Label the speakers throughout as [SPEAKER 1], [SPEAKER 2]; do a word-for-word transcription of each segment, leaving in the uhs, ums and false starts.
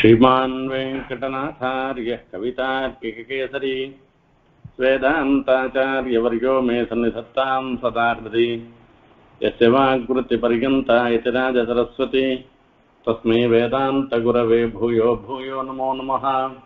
[SPEAKER 1] श्रीमान् वेङ्कटनाथार्यः कवितार्किककेसरी वेदान्ताचार्यवर्यो मे सन्निधत्तां सदा हृदि यस्य वाग्वृत्तिपर्यन्ता यतिराजसरस्वती तस्मै वेदान्तगुरवे भूयो भूयो नमो नमः।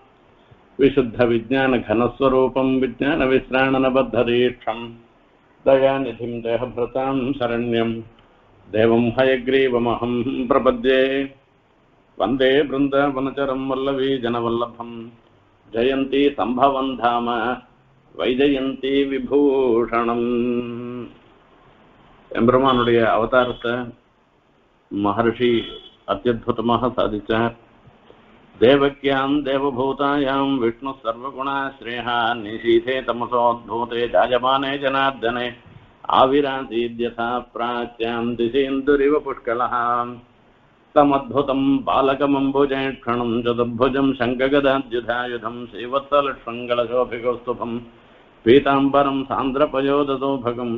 [SPEAKER 1] विशुद्धविज्ञानघनस्वरूपं विज्ञानविश्राणनबद्धदीक्षं दयानिधिं देहभृतां शरण्यं देवं हयग्रीवमहं प्रपद्ये। वंदे बृंदावनचरं वल्लवी जनवल्लभं जयंती संभवं धाम वैजयंती विभूषणम्। एम्बेरुमानुடைய அவதாரத்தை महर्षि अत्यद्भुतமாக சாதிச்சார். देवक्यां देवभूतायां विष्णु सर्वगुणाश्रयः निशीथे तमसोद्भूते जायमाने जनार्दने आविरासीद्यथा प्राच्यां दिशेन्दुरिव पुष्कलः तमद्भुतं बालकमम्बुजेक्षणं चतुर्भुजं शङ्खगदाद्युधायुधं श्रीवत्सलशृङ्गलशोभिकौस्तुभं पीताम्बरं सान्द्रपयोदसौभगं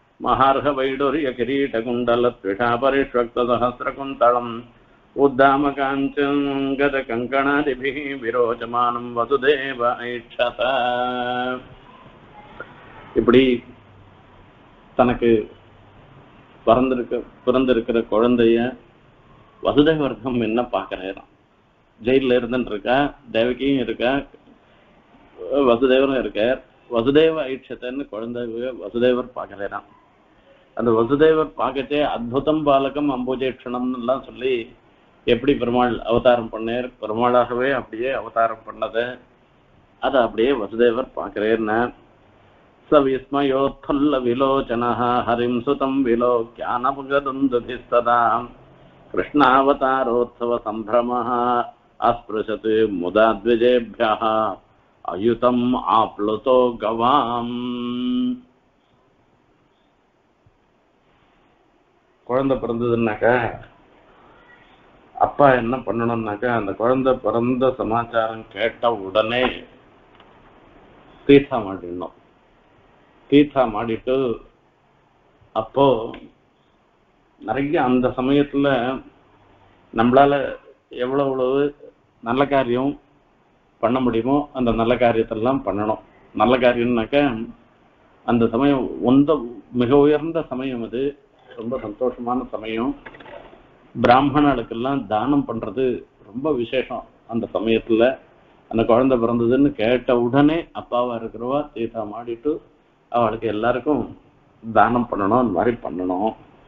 [SPEAKER 1] महार्हवैडूर्यकिरीटकुण्डलत्विषापरिष्वक्तसहस्रकुन्तलम् उद्दामकाञ्चनगदकङ्कणादिभिः विरोचमानं वसुदेव ऐक्षत। இப்படி தனக்கு பிறந்திருக்க பிறந்திருக்கிற குழந்தைய வசுதேவர்க்கம் என்ன பார்க்கறாராம். ஜெயில இருந்துட்டு இருக்கா, தேவகியும் இருக்கா, வசுதேவரும் இருக்கார். வசுதேவ ஐட்சத்தன்னு குழந்தை வசுதேவர் பார்க்கறாராம். அந்த வசுதேவர் பார்க்கச்சே அத்புதம் பாலகம் அம்புஜேட்சணம்னு எல்லாம் சொல்லி எப்படி பெருமாள் அவதாரம் பண்ணார், பெருமாளாகவே அப்படியே அவதாரம் பண்ணது அதை அப்படியே வசுதேவர் பார்க்கிறேன்னா சவிஸ்மயோத்புல்ல விலோச்சனஹ ஹரிம் சுதம் விலோக்யானபகதுந்துதிஸ்ததாம் कृष्णावतारोत्सव संभ्रमः अस्पृशत् मुदा द्विजेभ्यः अयुतम् आप्लुतो गवाम्। குழந்தை பிறந்ததுன்னாக்கா அப்பா என்ன பண்ணணும்னாக்கா அந்த குழந்தை பிறந்த சமாச்சாரம் கேட்ட உடனே தீர்த்தா மாட்டிடணும். தீர்த்தா மாடிட்டு அப்போ நிறைய அந்த சமயத்துல நம்மளால எவ்வளவு எவ்வளவு நல்ல காரியம் பண்ண முடியுமோ அந்த நல்ல காரியத்தெல்லாம் பண்ணணும். நல்ல காரியம்னாக்க அந்த சமயம் ஒந்த மிக உயர்ந்த சமயம், அது ரொம்ப சந்தோஷமான சமயம். பிராமணர்களுக்கெல்லாம் தானம் பண்றது ரொம்ப விசேஷம். அந்த சமயத்துல அந்த குழந்தை பிறந்ததுன்னு கேட்ட உடனே அப்பாவா இருக்கிறவா தீர்த்தா மாடிட்டு அவளுக்கு எல்லாருக்கும் தானம் பண்ணணும், அந்த மாதிரி பண்ணணும்.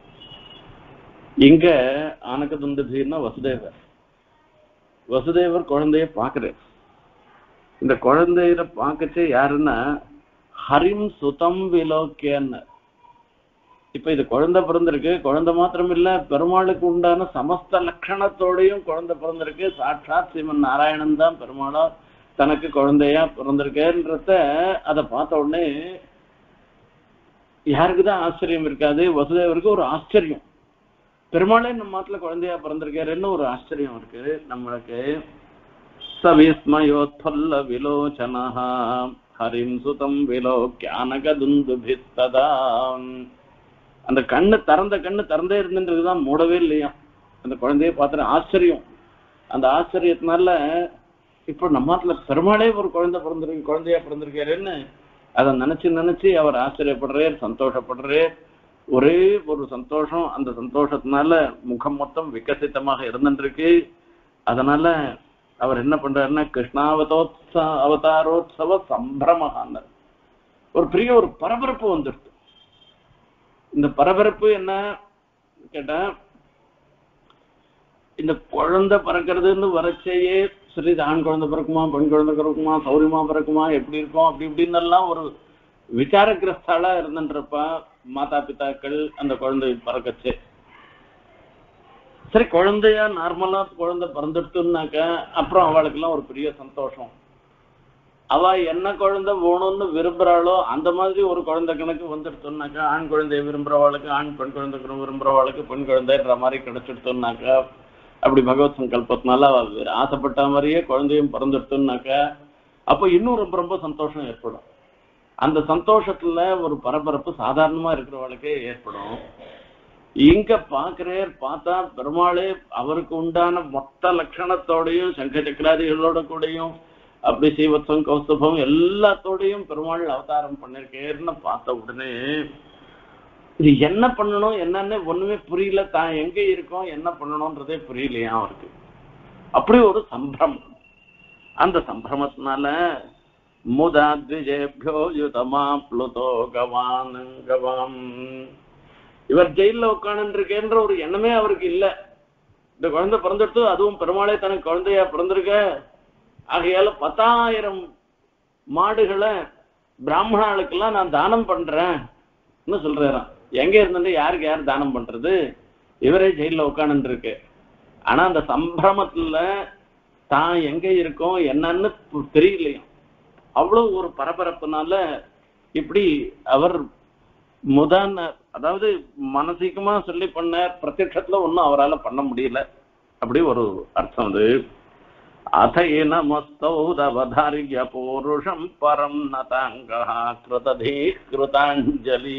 [SPEAKER 1] இங்க ஆனகதுண்டதின்னா வசுதேவர் வசுதேவர் குழந்தைய பாக்குறார். இந்த குழந்தைய பார்க்கச்சே யாருன்னா ஹரிம் சுதம் விலோக்கியன்னு. இப்ப இது குழந்தை பிறந்திருக்கு, குழந்தை மாத்திரம் இல்ல பெருமாளுக்கு உண்டான சமஸ்த லட்சணத்தோடையும் குழந்தை பிறந்திருக்கு. சாட்சாத் ஸ்ரீமன் நாராயணன் தான் பெருமாளா தனக்கு குழந்தையா பிறந்திருக்கேன்றத அதை பார்த்த உடனே யாருக்குதான் ஆச்சரியம் இருக்காது? வசுதேவருக்கு ஒரு ஆச்சரியம், பெருமாளே நம்ம மாட்டுல குழந்தையா பிறந்திருக்காருன்னு ஒரு ஆச்சரியம் இருக்கு நம்மளுக்கு. சவிஸ்மயோத்புல்ல விலோச்சனஹ ஹரிம் சுதம் விலோக்யானகதுந்துபிஸ்ததா. அந்த கண்ணு திறந்த கண்ணு திறந்தே இருந்துன்றதுதான், மூடவே இல்லையா அந்த குழந்தைய பார்த்துற ஆச்சரியம். அந்த ஆச்சரியத்தினால இப்போ நம்ம மாட்டுல பெருமாளே ஒரு குழந்தை பிறந்திருக்கு குழந்தையா பிறந்திருக்காருன்னு அதை நினைச்சு நினைச்சு அவர் ஆச்சரியப்படுறார், சந்தோஷப்படுறார். ஒரே ஒரு சந்தோஷம், அந்த சந்தோஷத்தினால முகம் மொத்தம் விகசித்தமாக இருந்துருக்கு. அதனால அவர் என்ன பண்றாருன்னா கிருஷ்ணாவதோத்ச அவதாரோத்சவ சம்பிரமகான்னு ஒரு பெரிய ஒரு பரபரப்பு வந்துடுது. இந்த பரபரப்பு என்ன கேட்டா, இந்த குழந்தை பிறக்கிறதுன்னு வரச்சேயே சரி, ஆண் குழந்தை பிறக்குமா பெண் குழந்தை பிறக்குமா சௌரியமா பிறக்குமா எப்படி இருக்கும் அப்படி இப்படின்னு எல்லாம் ஒரு விசாரகிரஸ்தாலா இருந்துன்றப்பா மாதா பிதாக்கள் அந்த குழந்தை பிறக்கச்சு. சரி, குழந்தையா நார்மலா குழந்தை பிறந்துட்டுனாக்க அப்புறம் அவளுக்கு எல்லாம் ஒரு பெரிய சந்தோஷம். அவ என்ன குழந்தை வேணும்னு விரும்புறாளோ அந்த மாதிரி ஒரு குழந்தை கணக்கு வந்துடுத்தோம்னாக்கா, ஆண் குழந்தைய விரும்புறவாளுக்கு ஆண், பெண் குழந்தை விரும்புறவாளுக்கு பெண் குழந்தைன்ற மாதிரி கிடைச்சிடுத்தோம்னாக்கா, அப்படி பகவத் சங்கல்பத்தினால அவ ஆசைப்பட்ட மாதிரியே குழந்தையும் பிறந்துடுத்தோம்னாக்கா அப்போ இன்னும் ரொம்ப ரொம்ப சந்தோஷம் ஏற்படும். அந்த சந்தோஷத்துல ஒரு பரபரப்பு சாதாரணமா இருக்கிறவளுக்கே ஏற்படும். இங்க பாக்குறார், பார்த்தா பெருமாளே அவருக்கு உண்டான மொத்த லட்சணத்தோடையும் சங்க சக்கராதிகளோட கூடயும் அப்படி சீவத்வம் கௌஸ்துபம் எல்லாத்தோடையும் பெருமாள் அவதாரம் பண்ணிருக்கேன்னு பார்த்த உடனே இது என்ன பண்ணணும் என்னன்னு ஒண்ணுமே புரியல. தான் எங்க இருக்கோம் என்ன பண்ணணும்ன்றதே புரியலையா அவருக்கு. அப்படி ஒரு சம்பிரமம். அந்த சம்பிரமத்தினால முதா த்விஜேபியோ யுதமா ப்ளுதோ கவான் கவாம், இவர் ஜெயில உட்காந்து இருக்கேன்ற ஒரு எண்ணமே அவருக்கு இல்லை. இந்த குழந்தை பிறந்துட்டு அதுவும் பெருமாளே தனக்கு குழந்தையா பிறந்திருக்க, ஆகையால பத்தாயிரம் மாடுகளை பிராமணாளுக்கெல்லாம் நான் தானம் பண்றேன்னு சொல்றாராம். எங்க இருந்துட்டு யாருக்கு யார் தானம் பண்றது, இவரே ஜெயில உட்காந்து இருக்கு. ஆனா அந்த சம்பிரமத்துல தான் எங்க இருக்கோம் என்னன்னு தெரியலையும். அவ்வளவு ஒரு பரபரப்புனால இப்படி அவர் முதான, அதாவது மனசிகமா சொல்லி பண்ணார், பிரத்யட்சத்துல ஒன்னும் அவரால் பண்ண முடியல. அப்படி ஒரு அர்த்தம் அது. அதேனமஸ்தௌதவதாரிய பூருஷம் பரம் நதாங்கா கிருததே கிருதாஞ்சலி.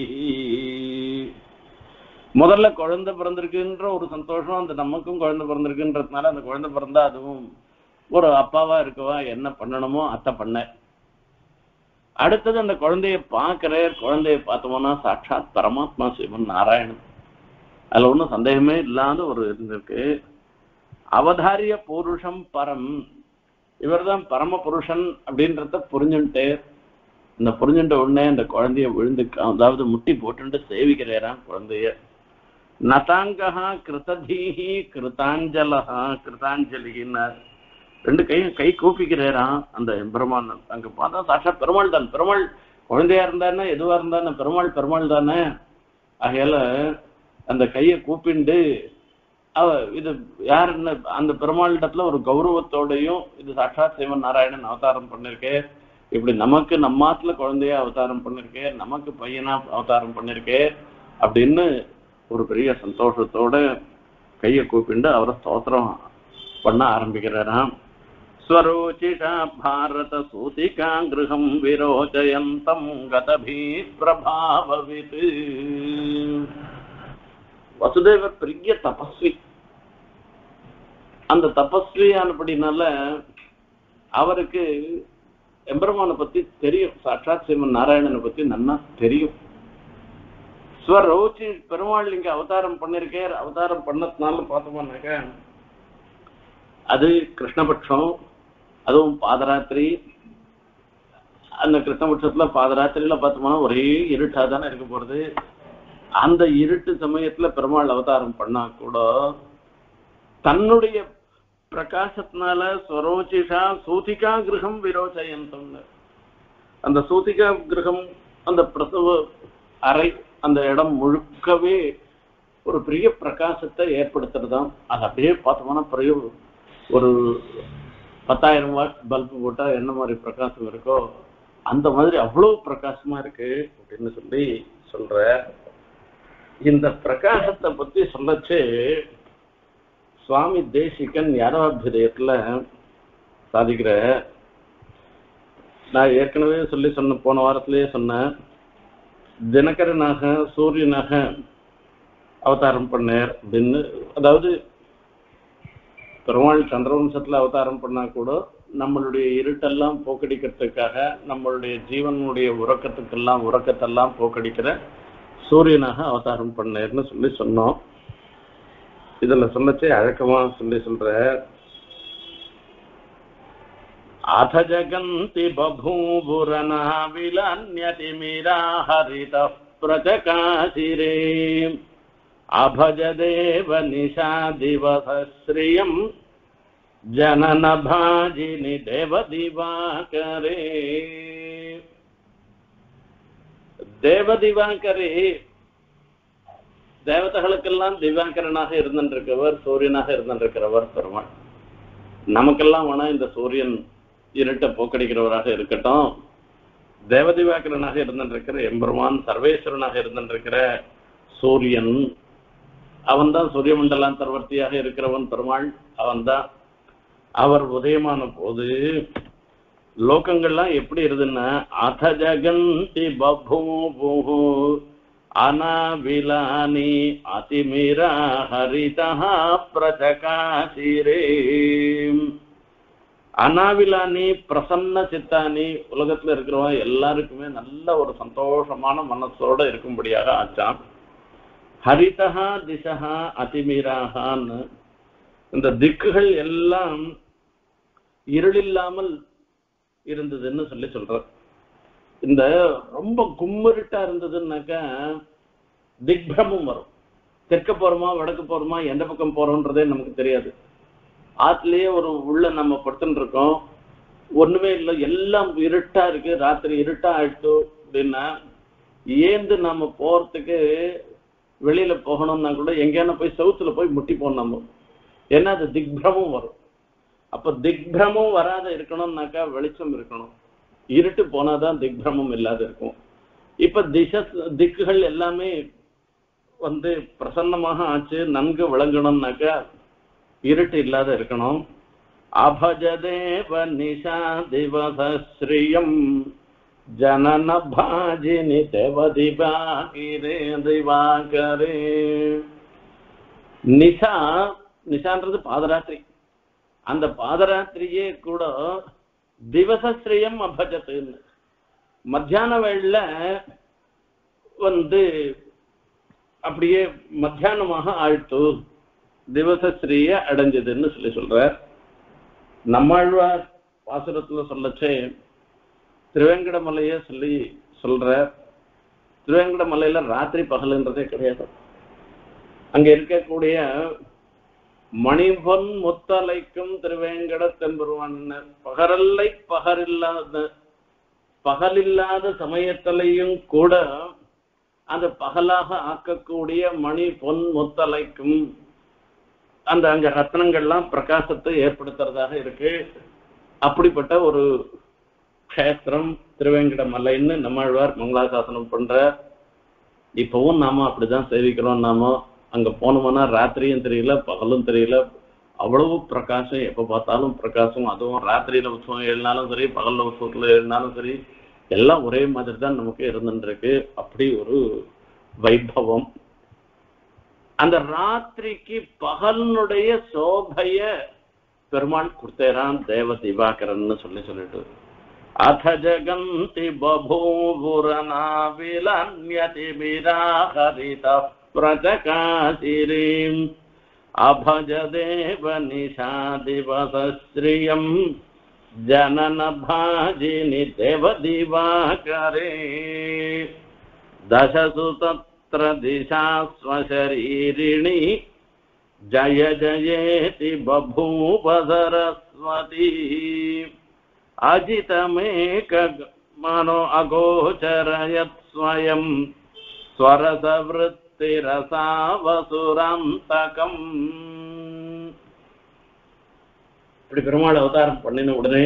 [SPEAKER 1] முதல்ல குழந்தை பிறந்திருக்குன்ற ஒரு சந்தோஷம், அந்த நமக்கும் குழந்தை பிறந்திருக்குன்றதுனால அந்த குழந்தை பிறந்தா அதுவும் ஒரு அப்பாவா இருக்கவா என்ன பண்ணணுமோ அத்தை பண்ண. அடுத்தது அந்த குழந்தைய பார்க்கிற, குழந்தைய பார்த்தோம்னா சாட்சாத் பரமாத்மா சிவன் நாராயணன். அதுல ஒன்றும் சந்தேகமே இல்லாத ஒரு இருந்திருக்கு. அவதாரிய புருஷம் பரம், இவர் தான் பரம புருஷன் அப்படின்றத புரிஞ்சுட்டு, இந்த புரிஞ்சுட்ட உடனே அந்த குழந்தைய விழுந்து, அதாவது முட்டி போட்டு சேவிக்கிறாராம் குழந்தைய. நதாங்கா கிருததீஹி கிருதாஞ்சலஹா, கிருதாஞ்சலின்னார். ரெண்டு கையும் கை கூப்பிக்கிறாராம் அந்த பெருமான். அங்க பார்த்தா சாட்சா பெருமாள் தான். பெருமாள் குழந்தையா இருந்தானே எதுவா இருந்தானே பெருமாள் பெருமாள் தானே. ஆகையால அந்த கையை கூப்பிண்டு அவ இது யாருன்னு அந்த பெருமாளிடத்துல ஒரு கௌரவத்தோடையும் இது சாட்சாத் சிவன் நாராயணன் அவதாரம் பண்ணிருக்கேன், இப்படி நமக்கு நம்மாத்துல குழந்தைய அவதாரம் பண்ணிருக்கேன், நமக்கு பையனா அவதாரம் பண்ணிருக்கேன் அப்படின்னு ஒரு பெரிய சந்தோஷத்தோட கையை கூப்பிண்டு அவரை ஸ்தோத்திரம் பண்ண ஆரம்பிக்கிறாராம். ஸ்வரோச்சிஷா பாரத சூதிகா கிருஹம் விரோச்சயந்தம் கதபி பிரபாவவித். வசுதேவர் பெரிய தபஸ்வி. அந்த தபஸ்வியானபடினால அவருக்கு எம்பெருமானை பத்தி தெரியும், சாட்சாத் சிவன் நாராயணனை பத்தி நன்னா தெரியும். ஸ்வரோச்சி பெருமாள் இங்க அவதாரம் பண்ணிருக்கார். அவதாரம் பண்ணதுனால பார்த்தோம்னாக்க அது கிருஷ்ணபட்சம், அதுவும் பாதராத்திரி. அந்த கிருஷ்ணபட்சத்துல பாதராத்திரியில பார்த்தோம்னா ஒரே இருட்டா தானே இருக்க போறது. அந்த இருட்டு சமயத்துல பெருமாள் அவதாரம் பண்ணா கூட தன்னுடைய பிரகாசத்தினால ஸ்வரோச்சிஷா சூதிகா கிரகம் விரோச்சயந்தம், அந்த சூதிகா கிரகம் அந்த பிரசவ அறை அந்த இடம் முழுக்கவே ஒரு பெரிய பிரகாசத்தை ஏற்படுத்துறதாம். அது அப்படியே பார்த்தோம்னா பெரிய ஒரு பத்தாயிரம் வாட் பல்பு போட்டா என்ன மாதிரி பிரகாசம் இருக்கோ அந்த மாதிரி அவ்வளவு பிரகாசமா இருக்கு அப்படின்னு சொல்லி சொல்ற. இந்த பிரகாசத்தை பத்தி சொல்லச்சு சுவாமி தேசிகன் யாதவாபியுதயத்துல சாதிக்கிற. நான் ஏற்கனவே சொல்லி சொன்ன, போன வாரத்திலேயே சொன்னேன், தினகரனாக சூரியனாக அவதாரம் பண்ணார் அப்படின்னு. அதாவது பெருமாள் சந்திரவம்சத்துல அவதாரம் பண்ணா கூட நம்மளுடைய இருட்டெல்லாம் போக்கடிக்கிறதுக்காக, நம்மளுடைய ஜீவனுடைய உறக்கத்துக்கெல்லாம் உறக்கத்தெல்லாம் போக்கடிக்கிற சூரியனாக அவதாரம் பண்ணார்னு சொல்லி சொன்னோம். இதுல சொல்லச்சே அழக்கமா சொல்லி சொல்ற. அத ஜகந்தி பபூபுரனா விலன்யதி மீரா ஹரித பிரஜகாசிரே அபஜ தேவ நிஷா திவசஸ்ரீயம் ஜனன பாஜினி தேவ திவாகரே. தேவ திவாகரே, தேவதைகளுக்கெல்லாம் திவாகரனாக இருந்திருக்கிறவர், சூரியனாக இருந்திருக்கிறவர் பெருமாள். நமக்கெல்லாம் வேணா இந்த சூரியன் இருட்டை போக்கடிக்கிறவராக இருக்கட்டும், தேவதிவாகரனாக இருந்திருக்கிற எம்பெருமான், சர்வேஸ்வரனாக இருந்திருக்கிற சூரியன், அவன் தான் சூரிய மண்டலாந்தர்வர்த்தியாக இருக்கிறவன் பெருமாள். அவன் தான். அவர் உதயமான போது லோகங்கள்லாம் எப்படி இருதுன்னா அத ஜகந்தி பபூபு, அனாவிலானி அதிமிரா ஹரிதா பிரஜகாசிரே. அனாவிலானி பிரசன்ன சித்தானி, உலகத்துல இருக்கிறவங்க எல்லாருக்குமே நல்ல ஒரு சந்தோஷமான மனசோட இருக்கும்படியாக ஆச்சான். ஹரிதா திசா அதிமிராகான்னு, இந்த திக்குகள் எல்லாம் இருளில்லாமல் இருந்ததுன்னு சொல்லி சொல்ற. இந்த ரொம்ப கும்மிருட்டா இருந்ததுன்னாக்கா திக்பிரமும் வரும். தெற்க போறோமா வடக்கு போறோமா எந்த பக்கம் போறோம்ன்றதே நமக்கு தெரியாது. ஆத்துலயே ஒரு உள்ள நம்ம படுத்துட்டு இருக்கோம், ஒண்ணுமே இல்லை, எல்லாம் இருட்டா இருக்கு, ராத்திரி இருட்டா ஆயிடுச்சு அப்படின்னா ஏந்து நம்ம போறதுக்கு வெளியில போகணும்னா கூட எங்கேயான போய் சவுத்துல போய் முட்டி போனோம். ஏன்னா அது திக்பிரமும் வரும். அப்ப திக்பிரமும் வராத இருக்கணும்னாக்கா வெளிச்சம் இருக்கணும். இருட்டு போனாதான் திக்பிரமம் இல்லாத இருக்கும். இப்ப திச திக்குகள் எல்லாமே வந்து பிரசன்னமாக ஆச்சு, நன்கு விளங்கணும்னாக்கா இருட்டு இல்லாத இருக்கணும். அபஜதேவ நிஷா திவசஸ்ரீயம் ஜனன பாஜினி தேவதிபாகிரே திவாகரே. நிஷா, நிஷான்றது பாதராத்திரி. அந்த பாதராத்திரியே கூட திவசஸ்ரீயம் அபஜத்துன்னு, மத்தியான வேளையில வந்து அப்படியே மத்தியானமாக ஆழ்த்து திவசஸ்ரீய அடைஞ்சதுன்னு சொல்லி சொல்ற. நம்மாழ்வார் பாசுரத்துல சொல்லச்சே திருவேங்கடமலைய சொல்லி சொல்ற. திருவேங்கடமலையில ராத்திரி பகல்ன்றதே கிடையாது. அங்க இருக்கக்கூடிய மணிபொன் முத்தலைக்கும் திருவேங்கட தென்பெருவான், பகரல்லை பகரில்லாத பகலில்லாத சமயத்திலையும் கூட அந்த பகலாக ஆக்கக்கூடிய மணி பொன் முத்தலைக்கும் அந்த அங்க ரத்னங்கள்லாம் பிரகாசத்தை ஏற்படுத்துறதாக இருக்கு. அப்படிப்பட்ட ஒரு க்ஷேத்திரம் திருவேங்கடமலைன்னு நம்மாழ்வார் மங்களாசாசனம் பண்ற. இப்பவும் நாம அப்படிதான் சேவிக்கிறோம். நாம அங்க போனோம்னா ராத்திரியும் தெரியல பகலும் தெரியல, அவ்வளவு பிரகாசம், எப்ப பார்த்தாலும் பிரகாசம். அதுவும் ராத்திரியில உற்சவம் எழுதினாலும் சரி, பகல்ல உற்சவத்துல எழுதினாலும் சரி, எல்லாம் ஒரே மாதிரி தான் நமக்கு இருந்துருக்கு. அப்படி ஒரு வைபவம். அந்த ராத்திரிக்கு பகலுடைய சோபைய பெருமாள் கொடுத்தேரான் தேவ திவாகரன் சொல்லி சொல்லிட்டு, அத ஜகந்தி பபூபுரனா விலன்யதி விராஹரித பிரஜகாசிரீம் அபஜ தேவ நிஷா திவசஸ்ரீயம் ஜனன பாஜினி தேவ திவாகரே. தசசு தத்ர திசா ஸ்வசரீரிணி ஜய ஜயேதி பபூப சரஸ்வதி அஜிதமேக மனோ அகோச்சரயத் ஸ்வயம் ஸ்வரசவருத்திரசாவசுராந்தகம். இப்படி பெருமாள் அவதாரம் பண்ணின உடனே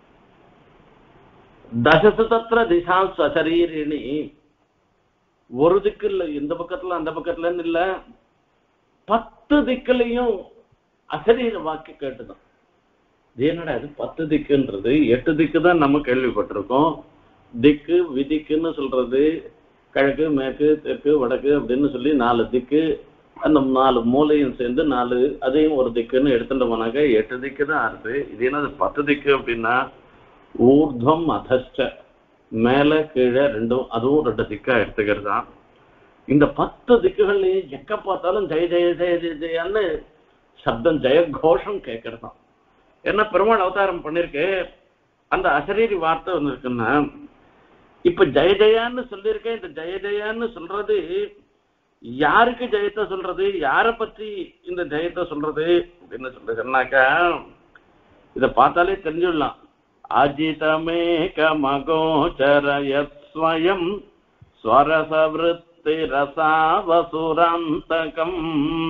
[SPEAKER 1] தசசு தத்ர திசா ஸ்வசரீரிணி, ஒரு திக்கு இல்ல, இந்த பக்கத்துல அந்த பக்கத்துல இல்ல, பத்து திக்குலையும் அசரீர வாக்கு கேட்டுதான். என்னடா இது பத்து திக்குன்றது? எட்டு திக்கு தான் நம்ம கேள்விப்பட்டிருக்கோம். திக்கு விதிக்குன்னு சொல்றது கிழக்கு மேற்கு தெற்கு வடக்கு அப்படின்னு சொல்லி நாலு திக்கு, அந்த நாலு மூலையும் சேர்ந்து நாலு, அதையும் ஒரு திக்குன்னு எடுத்துட்டோம்னாக்க எட்டு திக்கு தான் ஆறுது. இது என்னது பத்து திக்கு அப்படின்னா ஊர்துவம் அதஷ்ட, மேல கீழே ரெண்டும், அதுவும் ரெண்டு திக்கா எடுத்துக்கிறது தான். இந்த பத்து திக்குகள்லையும் எக்க பார்த்தாலும் ஜெய ஜெய ஜெய ஜெய ஜெயான்னு சப்தம், ஜெயகோஷம் கேட்கறது தான். என்ன பெருமாள் அவதாரம் பண்ணிருக்கு, அந்த அசரீரி வார்த்தை ஒன்று இருக்குன்னா, இப்ப ஜெய ஜெயான்னு சொல்லியிருக்கேன். இந்த ஜெய ஜெயான்னு சொல்றது யாருக்கு ஜெயத்தை சொல்றது, யாரை பற்றி இந்த ஜெயத்தை சொல்றது அப்படின்னு சொல்லி சொன்னாக்கா இதை பார்த்தாலே தெரிஞ்சுடலாம். அஜிதமேக மகோச்சரயத் ஸ்வயம் ஸ்வரசவிருத்தி ரசாவசுராந்தகம்.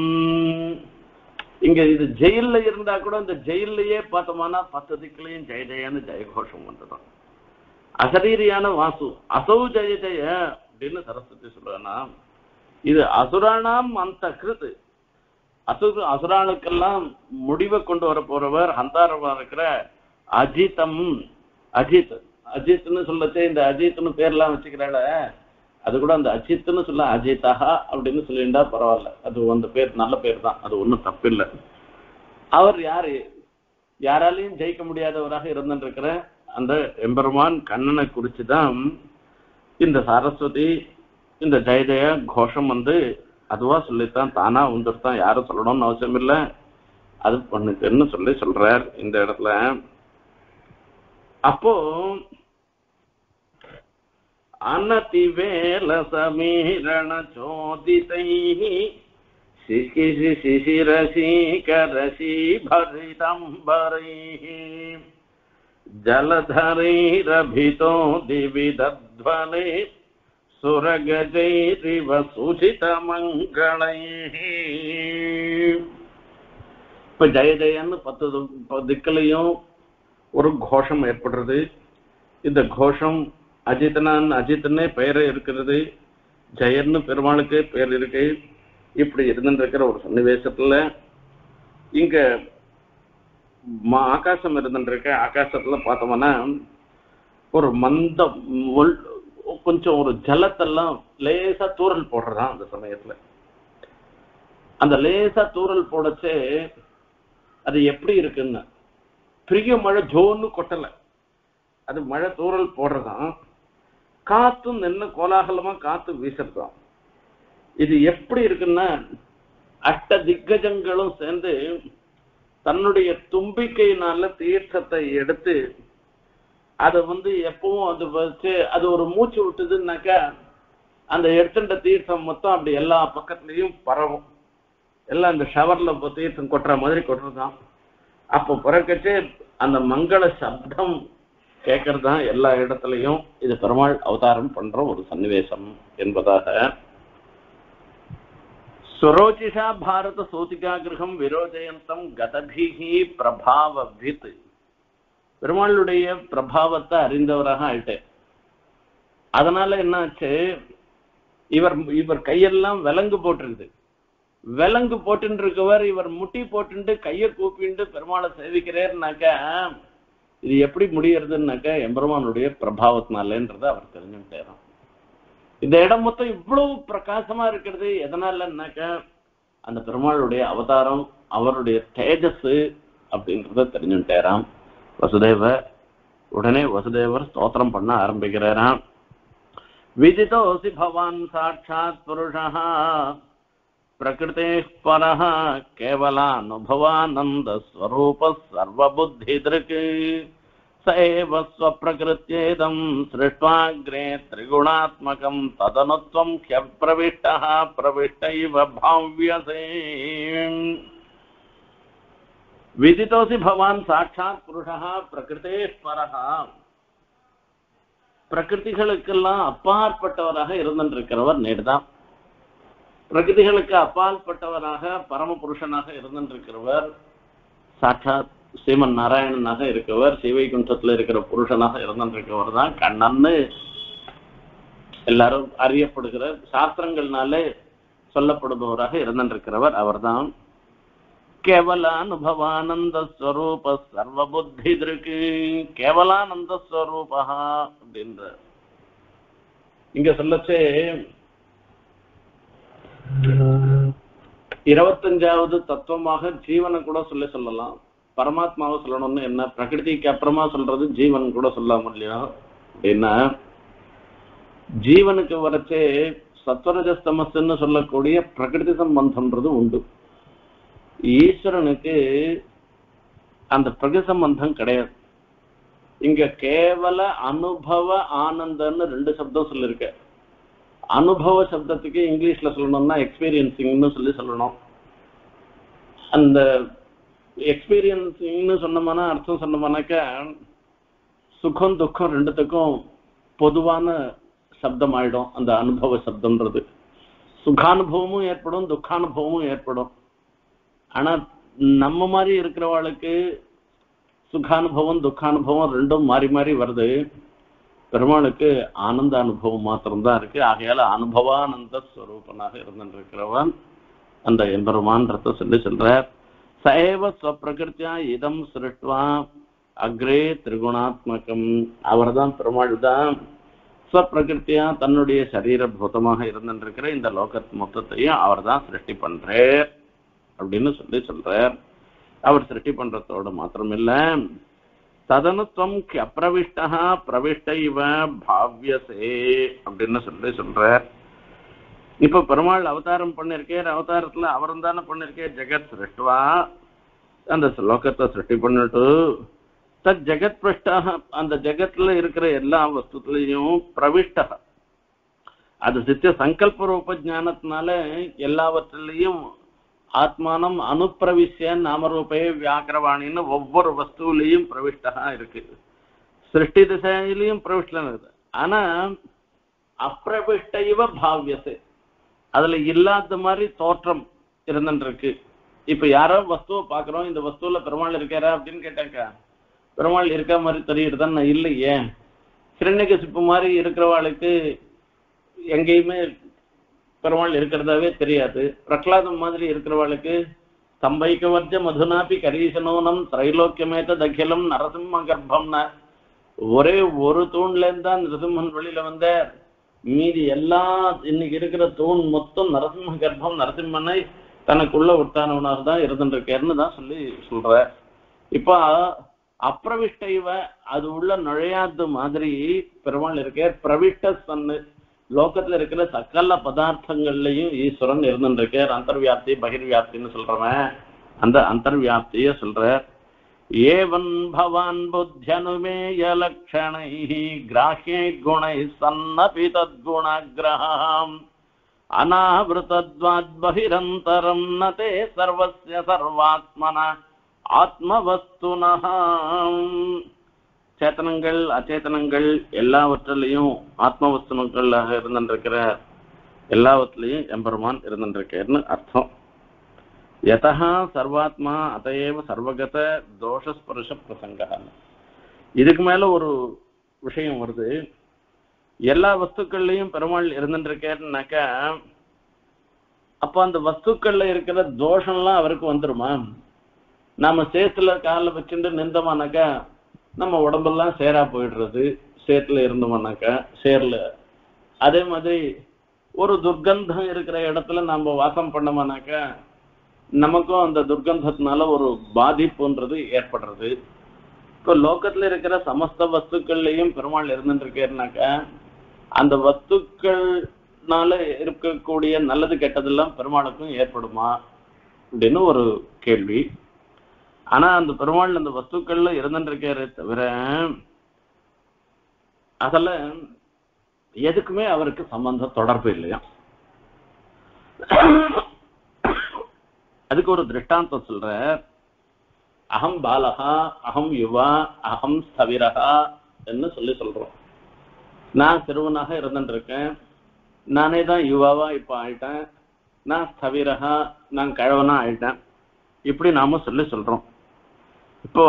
[SPEAKER 1] இங்க இது ஜெயில இருந்தா கூட இந்த ஜெயிலையே பார்த்தோம்னா பத்து திக்குலையும் ஜெய ஜெயன்னு ஜெயகோஷம் வந்துடும். அசரீரியான வாசு அசௌ ஜெய ஜெய அப்படின்னு சரஸ்வதி சொல்றேன்னா, இது அசுரானாம் அந்த கிருத்து, அசுர அசுரானுக்கெல்லாம் முடிவை கொண்டு வர போறவர் அந்தாரமா இருக்கிற அஜிதம். அஜித் அஜித்னு சொல்லச்சே இந்த அஜித்னு பேர்லாம் வச்சுக்கிறாள். அது கூட அந்த அஜித்னு சொல்ல அஜிதா அப்படின்னு சொல்லிட்டா பரவாயில்ல, அது அந்த பேர் நல்ல பேர் தான், அது ஒன்றும் தப்பில்லை. அவர் யாரு, யாராலையும் ஜெயிக்க முடியாதவராக இருந்துருக்கிற அந்த எம்பெருமான் கண்ணனை குறிச்சுதான் இந்த சரஸ்வதி இந்த ஜெயஜெய கோஷம் வந்து அதுவா சொல்லித்தான் தானா வந்துருத்தான், யாரும் சொல்லணும்னு அவசியம் இல்லை, அது பண்ணுக்குன்னு சொல்லி சொல்றார் இந்த இடத்துல. அப்போ அனதிவேல சமீரண சோதிதை சிசிசி சிசிரசீகரசி பரிதம்பரை ஜலதரைரபிதோ திவிதத்வலே சுரகஜைரிவ சுசிதமங்களை. இப்ப ஜெய ஜெயன்னு பத்து திக்கலையும் ஒரு கோஷம் ஏற்படுறது. இந்த கோஷம் அஜித்தனான் அஜித்தனே பெயரே இருக்கிறது, ஜெயன்னு பெருமாளுக்கு பெயர் இருக்கு. இப்படி இருந்துருக்கிற ஒரு சன்னிவேசத்துல இங்க ஆகாசம் இருந்துருக்க, ஆகாசத்துல பார்த்தோம்னா ஒரு மந்த கொஞ்சம் ஒரு ஜலத்தெல்லாம் லேசா தூரல் போடுறதான் அந்த சமயத்துல. அந்த லேசா தூரல் போடச்சே அது எப்படி இருக்குன்னு, பெரிய மழை ஜோன்னு கொட்டலை, அது மழை தூரல் போடுறதான். காத்தும் நின்று கோலாகலமா காத்து வீசுறதான். இது எப்படி இருக்குன்னா அஷ்ட திக்கஜங்களும் சேர்ந்து தன்னுடைய தும்பிக்கையினால தீர்த்தத்தை எடுத்து அதை வந்து எப்பவும் அது வச்சு அது ஒரு மூச்சு விட்டுதுன்னாக்கா அந்த எடுத்துட்ட தீர்த்தம் மொத்தம் அப்படி எல்லா பக்கத்துலயும் பரவும். எல்லாம் இந்த ஷவர்ல தீர்த்தம் கொட்டுற மாதிரி கொட்டுறதுதான். அப்போ பிறக்கச்சே அந்த மங்கள சப்தம் கேட்கறதுதான் எல்லா இடத்துலையும். இது பெருமாள் அவதாரம் பண்ற ஒரு சன்னிவேசம் என்பதாக. சுரோச்சிஷா பாரத சூதிகா கிரகம் விரோஜயந்தம் கதபிகி பிரபாவபித். பெருமாளுடைய பிரபாவத்தை அறிந்தவராக ஆயிட்டேன். அதனால என்னாச்சு, இவர் இவர் கையெல்லாம் விலங்கு போட்டிருக்குது. விலங்கு போட்டு இருக்கவர் இவர் முட்டி போட்டு கையை கூப்பிட்டு பெருமாளை சேவிக்கிறாருனாக்கா இது எப்படி முடியறதுன்னாக்கா எம்பெருமானுடைய பிரபாவத்தினாலன்றத அவர் தெரிஞ்சுட்டாராம். இந்த இடம் மொத்தம் இவ்வளவு பிரகாசமா இருக்கிறது எதனாலன்னாக்கா அந்த பெருமாளுடைய அவதாரம், அவருடைய தேஜஸ் அப்படின்றத தெரிஞ்சுட்டாராம் வசுதேவர். உடனே வசுதேவர் ஸ்தோத்திரம் பண்ண ஆரம்பிக்கிறாராம். விதிதோசி பவான் சாட்சாத் புருஷா பிரகிருதே பரஹ கேவலானுபவானந்த ஸ்வரூப சர்வபுத்திதிருக்கு சைவ ஸ்வப்ரகிருத்யேதம் சிருஷ்ட்வாக்ரே திரிகுணாத்மகம் ததனுத்வம் ஹ்யப்ரவிஷ்டः பிரவிஷ்டைவ பாவ்யசே. விதிதோசி பவான் சாட்சாத் புருஷா பிரகிருதே பரஹ. பிரகிருதிகளுக்கெல்லாம் அப்பாற்பட்டவராக இருந்திருக்கிறவர் நேர்தான். பிரகிருதிகளுக்கு அப்பாற்பட்டவராக பரம புருஷனாக இருந்திருக்கிறவர் சாட்சாத் ஸ்ரீமன் நாராயணனாக இருக்கிறவர், ஸ்ரீவைகுண்டத்துல இருக்கிற புருஷனாக இருந்திருக்கிறவர் தான் கண்ணன்னு எல்லாரும் அறியப்படுகிற சாஸ்திரங்கள்னாலே சொல்லப்படுபவராக இருந்திருக்கிறவர் அவர் தான். கேவலானுபவானந்த ஸ்வரூப சர்வபுத்தி இருக்கு. கேவலானந்த ஸ்வரூபா அப்படின்ற இங்க சொல்லச்சே இருபத்தஞ்சாவது தத்துவமாக ஜீவனை கூட சொல்லி சொல்லலாம். பரமாத்மாவை சொல்லணும்னு என்ன, பிரகிருதிக்கு அப்புறமா சொல்றது ஜீவன் கூட சொல்லாம இல்லையா அப்படின்னா, ஜீவனுக்கு வரச்சே சத்வரஜஸ்தமஸ்ன்னு சொல்லக்கூடிய பிரகிருதி சம்பந்தம்ன்றது உண்டு. ஈஸ்வரனுக்கு அந்த பிரகிருதி சம்பந்தம் கிடையாது. இங்க கேவல அனுபவ ஆனந்தன்னு ரெண்டு சப்தம் சொல்லிருக்க. அனுபவ சப்தத்துக்கு இங்கிலீஷ்ல சொல்லணும்னா எக்ஸ்பீரியன்சிங்னு சொல்லி சொல்லணும். அந்த எக்ஸ்பீரியன்சிங்னு சொன்னோம்னா அர்த்தம் சொன்னோம்னாக்கா சுகம் துக்கம் ரெண்டுத்துக்கும் பொதுவான சப்தம் ஆயிடும் அந்த அனுபவ சப்தம்ன்றது. சுகானுபவமும் ஏற்படும், துக்கானுபவமும் ஏற்படும். ஆனா நம்ம மாதிரி இருக்கிறவாளுக்கு சுகானுபவம் துக்கானுபவம் ரெண்டும் மாறி மாறி வருது. பெருமாளுக்கு ஆனந்த அனுபவம் மாத்திரம்தான் இருக்கு. ஆகையால அனுபவானந்த ஸ்வரூபனாக இருந்திருக்கிறவன் அந்த எம்பெருமான்றத சொல்லி சொல்றார். சைவ ஸ்வப்பிரகிருத்தியா இதம் சிருஷ்டுவா அக்ரே திரிகுணாத்மகம். அவர் தான் பெருமாள் தான் ஸ்வப்பிரகிருத்தியா தன்னுடைய சரீரபூதமாக இருந்துருக்கிற இந்த லோக மொத்தத்தையும் அவர் தான் சிருஷ்டி பண்றார் அப்படின்னு சொல்லி சொல்றார். அவர் சிருஷ்டி பண்றதோட மாத்திரமில்ல, ததனுத்வம் அப்பிரவிஷ்டா பிரவிஷ்ட இவ பாவ்யசே அப்படின்னு சொல்லி சொல்றார். இப்ப பெருமாள் அவதாரம் பண்ணிருக்கார், அவதாரத்துல அவரும் தானே பண்ணிருக்கார். ஜெகத் சிருஷ்டுவா அந்த லோகத்தை சிருஷ்டி பண்ணிட்டு தத் ஜெகத் பிரஷ்டாக அந்த ஜெகத்துல இருக்கிற எல்லா வஸ்துலையும் பிரவிஷ்டா, அது சித்திய சங்கல்ப ரூப ஞானத்தினால எல்லாவற்றிலையும் ஆத்மானம் அனுப்பிரவிஷ்ய நாமரூபே வியாக்கிரவாணின்னு ஒவ்வொரு வஸ்துவிலையும் பிரவிஷ்டா இருக்கு. சிருஷ்டி திசையிலையும் பிரவிஷ்டம் இருக்குது. ஆனா அப்பிரவிஷ்ட இவ பாவ்யசே, அதுல இல்லாத மாதிரி தோற்றம் இருந்துருக்கு. இப்ப யாரோ வஸ்துவை பாக்குறோம், இந்த வஸ்துல பெருமாள் இருக்காரா அப்படின்னு கேட்டாக்கா பெருமாள் இருக்க மாதிரி தெரியுதுதான் இல்லையே. ஹிரண்யகசிப்பு மாதிரி இருக்கிறவாளுக்கு எங்கேயுமே பெருமாள் இருக்கிறதாவே தெரியாது. பிரகலாதம் மாதிரி இருக்கிறவாளுக்கு தம்பைக்க வர்ஜ மதுனாபி கரீசனோனம் திரைலோக்கியமேத தகிலம் நரசிம்ம கர்ப்பம்னா ஒரே ஒரு தூண்ல இருந்தா நரசிம்மன் வெளியில வந்த, மீதி எல்லா இன்னைக்கு இருக்கிற தூண் மொத்தம் நரசிம்ம கர்ப்பம் நரசிம்மனை தனக்குள்ள உத்தானவனாக தான் இருந்துருக்கேன்னு தான் சொல்லி சொல்ற. இப்ப அப்பிரவிஷ்டைவ அது உள்ள நுழையாத மாதிரி பெருமாள் இருக்க. பிரவிஷ்ட சன்னு லோகத்துல இருக்கிற சகல பதார்த்தங்கள்லயும் ஈஸ்வரன் இருந்துருக்கார். அந்தர்வியாப்தி பகிர்வியாப்தின்னு சொல்றவன் அந்த அந்தர்வியாப்திய சொல்ற. ஏவன் பவான் புத்தியனுமேய லக்ஷணை கிராஹ்யை குணை சன்னபி தத்குணாக்ரஹம் அநாவிருதத்வாத் பகிரந்தரம் நதே சர்வஸ்ய சர்வாத்மனா ஆத்மவஸ்துனஹ. சேத்தனங்கள் அச்சேதனங்கள் எல்லாவற்றிலையும் ஆத்மவஸ்துக்களாக இருந்துருக்கிற எல்லாவற்றிலையும் எம்பெருமான் இருந்துருக்கேன்னு அர்த்தம். யதா சர்வாத்மா அதையேவ சர்வகத தோஷஸ்பர்ஷ பிரசங்க. இதுக்கு மேல ஒரு விஷயம் வருது. எல்லா வஸ்துக்கள்லையும் பெருமாள் இருந்துருக்கேன்னாக்கா அப்ப அந்த வஸ்துக்கள்ல இருக்கிற தோஷம்லாம் அவருக்கு வந்துருமா? நாம சேத்துல காலில் வச்சுட்டு நின்றோமானாக்கா நம்ம உடம்பெல்லாம் சேரா போயிடுறது. சேத்துல இருந்தோம்னாக்கா சேர்ல அதே மாதிரி ஒரு துர்கந்தம் இருக்கிற இடத்துல நம்ம வாசம் பண்ணோம்னாக்கா நமக்கும் அந்த துர்கந்தத்தினால ஒரு பாதிப்புன்றது ஏற்படுறது. இப்போ லோகத்துல இருக்கிற சமஸ்த வஸ்துக்கள்லையும் பெருமாள் இருந்துருக்கேன்னாக்கா அந்த வஸ்துக்கள்னால இருக்கக்கூடிய நல்லது கெட்டதெல்லாம் பெருமாளுக்கும் ஏற்படுமா அப்படின்னு ஒரு கேள்வி. ஆனா அந்த பெருமாள் அந்த வஸ்துக்கள்ல இருந்துருக்காரு தவிர அதுல எதுக்குமே அவருக்கு சம்பந்த தொடர்பு இல்லையா. அதுக்கு ஒரு திருஷ்டாந்தம் சொல்ற. அகம் பாலகா அகம் யுவா அகம் ஸ்தவிரகா என்று சொல்லி சொல்றோம். நான் சிறுவனாக இருந்துருக்கேன், நானே தான் யுவாவா இப்ப ஆயிட்டேன். நான் ஸ்தவிரகா நான் கிழவனா ஆயிட்டேன். இப்படி நாம சொல்லி சொல்றோம். இப்போ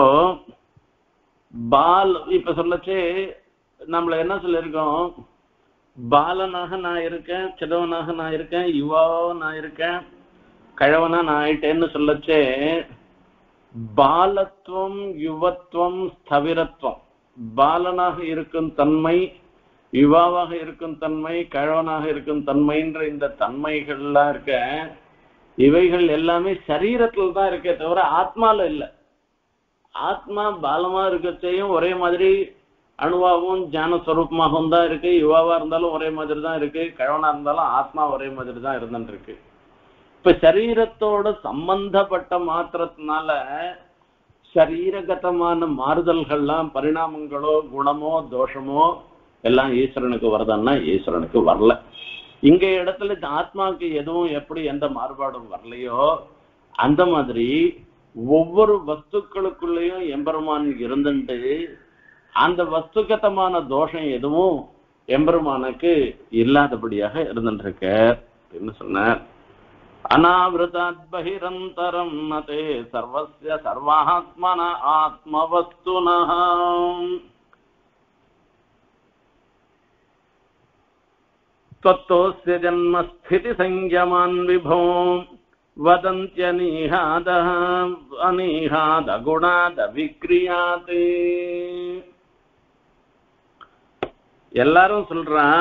[SPEAKER 1] பால் இப்ப சொல்லச்சே நம்மள என்ன சொல்லியிருக்கோம், பாலனாக நான் இருக்கேன், சிறுவனாக நான் இருக்கேன், யுவாவா நான் இருக்கேன், கிழவனா நான் ஆயிட்டேன்னு சொல்லச்சே பாலத்துவம் யுவத்துவம் ஸ்தவிரத்துவம், பாலனாக இருக்கும் தன்மை, யுவாவாக இருக்கும் தன்மை, கிழவனாக இருக்கும் தன்மைன்ற இந்த தன்மைகள்லாம் இருக்க இவைகள் எல்லாமே சரீரத்துல தான் இருக்கே தவிர ஆத்மால இல்ல. ஆத்மா பாலமா இருக்கச்சையும் ஒரே மாதிரி அணுவாகவும் ஞானஸ்வரூபமாகவும் தான் இருக்கு. யுவாவா இருந்தாலும் ஒரே மாதிரி தான் இருக்கு, கிழவனா இருந்தாலும் ஆத்மா ஒரே மாதிரி தான் இருந்துட்டு இருக்கு. இப்ப சரீரத்தோட சம்பந்தப்பட்ட மாத்திரத்தினால சரீரகதமான மாறுதல்கள்லாம் பரிணாமங்களோ குணமோ தோஷமோ எல்லாம் ஈஸ்வரனுக்கு வருதான்னா ஈஸ்வரனுக்கு வரல. இங்க இடத்துல ஆத்மாவுக்கு எதுவும் எப்படி எந்த மாறுபாடும் வரலையோ அந்த மாதிரி ஒவ்வொரு வஸ்துக்களுக்குள்ளேயும் எம்பெருமான் இருந்துட்டு அந்த வஸ்துகதமான தோஷம் எதுவும் எம்பெருமானுக்கு இல்லாதபடியாக இருந்துருக்க அப்படின்னு சொன்னார். அநாவிருதாத் பகிரந்தரம் நதே சர்வஸ்ய சர்வாத்மன ஆத்மவஸ்துனஹ. त्वत्तोस्य जन्मस्थिति संयमान् विभो वदन्त्यनीहादः अनीहादगुणादविक्रियाते. எல்லாரும் சொல்றான்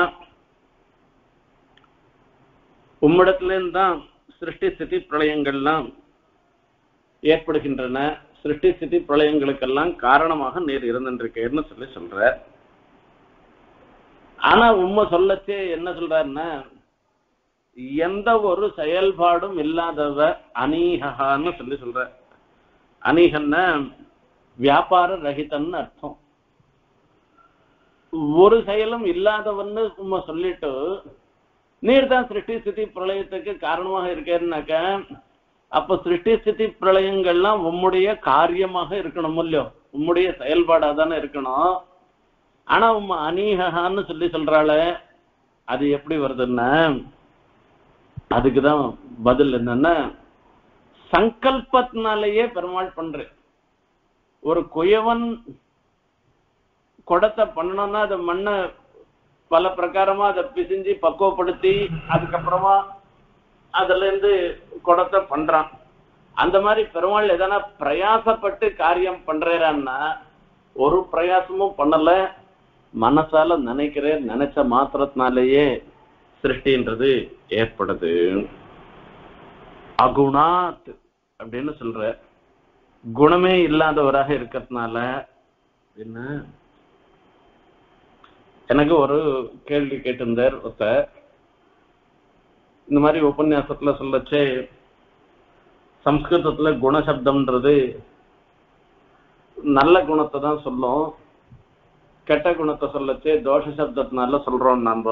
[SPEAKER 1] உம்மிடத்திலேருந்து தான் சிருஷ்டி ஸ்திதி பிரளயங்கள்லாம் ஏற்படுகின்றன, சிருஷ்டி ஸ்திதி பிரளயங்களுக்கெல்லாம் காரணமாக நீர் இருந்துருக்கேன்னு சொல்லி சொல்ற. ஆனா உண்மை சொல்லச்சே என்ன சொல்றாருன்னா, எந்த ஒரு செயல்பாடும் இல்லாதவ அனீகான்னு சொல்லி சொல்ற. அனீகன்னா வியாபார ரஹிதன்னு அர்த்தம். ஒரு செயலும் இல்லாதவன்னு உண்மை சொல்லிட்டு நீர் தான் சிருஷ்டி ஸ்திதி பிரளயத்துக்கு காரணமாக இருக்கேன்னாக்க, அப்ப சிருஷ்டி ஸ்திதி பிரளயங்கள்லாம் உம்முடைய காரியமாக இருக்கணும் இல்லையோ, உம்முடைய செயல்பாடா தானே இருக்கணும். ஆனா உம்ம அனீகான்னு சொல்லி சொல்றாள, அது எப்படி வருதுன்னா அதுக்குதான் பதில் என்னன்னா, சங்கல்பத்தினாலேயே பெருமாள் பண்ற. ஒரு குயவன் குடத்தை பண்ணணும்னா அதை மண்ணை பல பிரகாரமா அதை பிசிஞ்சு பக்குவப்படுத்தி அதுக்கப்புறமா அதுல இருந்து குடத்தை பண்றான். அந்த மாதிரி பெருமாள் எதனா பிரயாசப்பட்டு காரியம் பண்றான்னா ஒரு பிரயாசமும் பண்ணல, மனசால நினைக்கிறேன், நினைச்ச மாத்திரத்தினாலேயே சிருஷ்டின்றது ஏற்படுது. அகுணாத் அப்படின்னு சொல்ற, குணமே இல்லாதவராக இருக்கிறதுனால. என்ன எனக்கு ஒரு கேள்வி கேட்டிருந்தார் ஒருத்தர், இந்த மாதிரி உபன்யாசத்துல சொல்லச்சே சம்ஸ்கிருதத்துல குணசப்தம்ன்றது நல்ல குணத்தை தான் சொல்லும், கெட்ட குணத்தை சொல்லச்சே தோஷ சப்தத்தினால சொல்றோம் நம்ம.